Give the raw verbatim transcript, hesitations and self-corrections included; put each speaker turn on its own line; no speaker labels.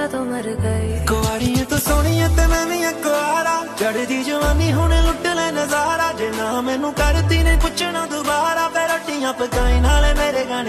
मैं तो मर गई।
कुआरियां तो सोनिया ते मैं भी कुआरा, चढ़दी जवानी हुणे लुट ले नजारा। जे ना मैनू करती ने पुछना दोबारा, फिर रोटियां पकाई नाले मेरे गाने